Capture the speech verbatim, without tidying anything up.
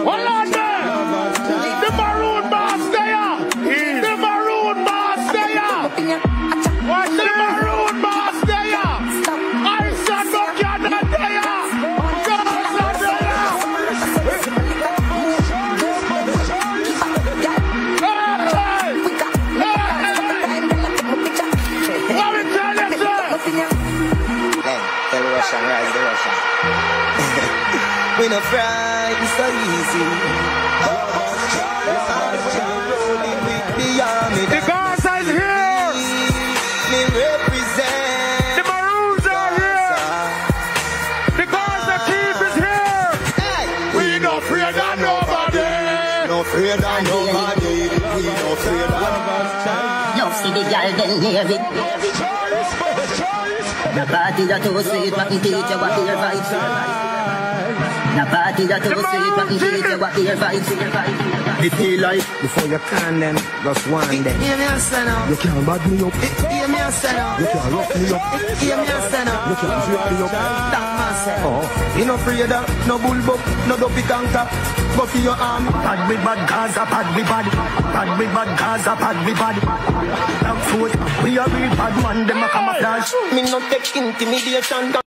Hold on there. The maroon boss there. The maroon boss there. Watch the maroon boss there. I said no Canada there. Rise the Russian. We no fry, it's so easy. The Gaza is here. Me represent. The Maroons are here. The Gaza chief is here. Hey. We no afraid of nobody. No afraid of nobody. We no afraid of nobody. You see the girl then near it. The party that too sweet, but it teach you what your vibes. The party that too sweet, but it teach you what your vibes. The daylight before you can them, just one them. Hear me a say now. You can't bad me up. Hear me a say now. You can't rough me up. Hear me a say now. You can't drip me up. That man say. Oh, you no afraid of no bullbuck, no dopey canker. Go for your arm. bad we bad Gaza, bad we bad. Bad we bad Gaza, bad we bad. Black foot, we are real bad man, them a camouflage. Me no take intimidation.